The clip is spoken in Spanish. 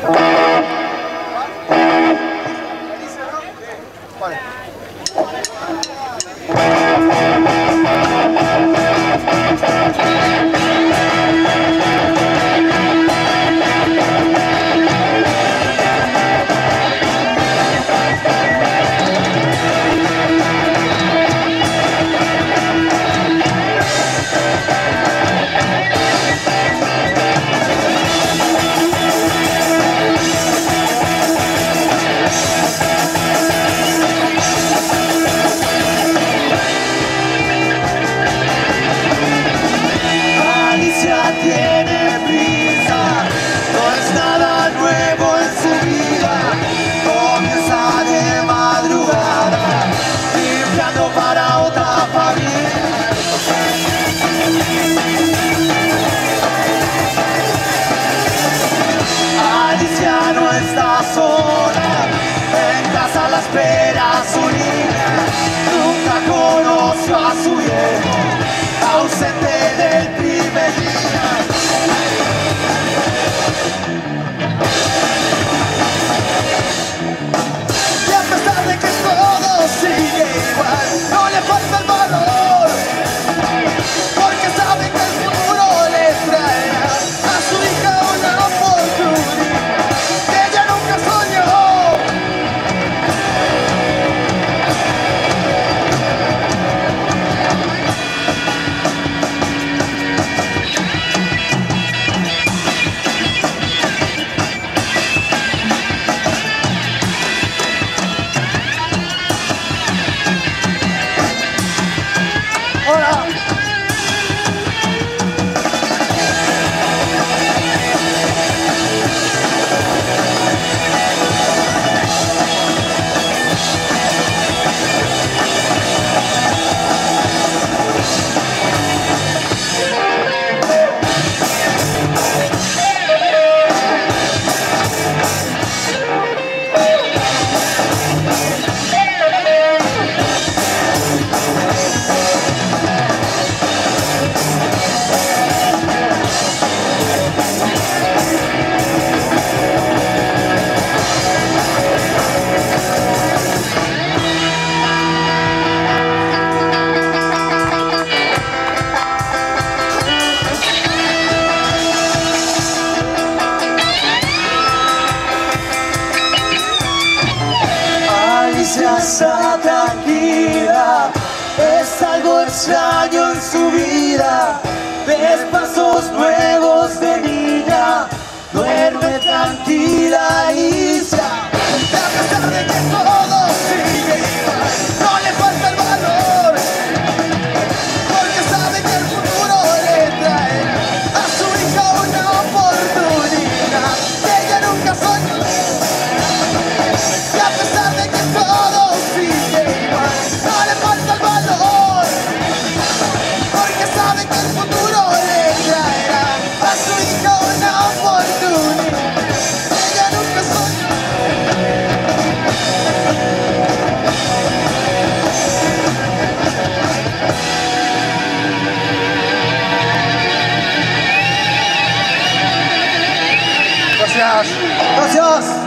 Tiene prisa, no es nada nuevo en su vida. Comienza de madrugada, limpiando para otra familia. Alicia no está sola, en casa la espera su niña. Nunca conoció a su viejo, ausente del primer día. Y a pesar de que todo sigue igual, no le falta el valor, porque sabe que el futuro le traerá a su hija una oportunidad que ella nunca soñó. Está tranquila, es algo extraño en su vida. Ves pasos nuevos de niña, duerme tranquila Alicia. Y a pesar de que todo sigue igual, no le falta el valor, porque sabe que el futuro le traerá a su hija una oportunidad que ella nunca soñó. Y a pesar de que todo sigue igual, no le falta el valor, porque sabe que el futuro le traerá a su hija una oportunidad que ella nunca soñó. Gracias. Gracias.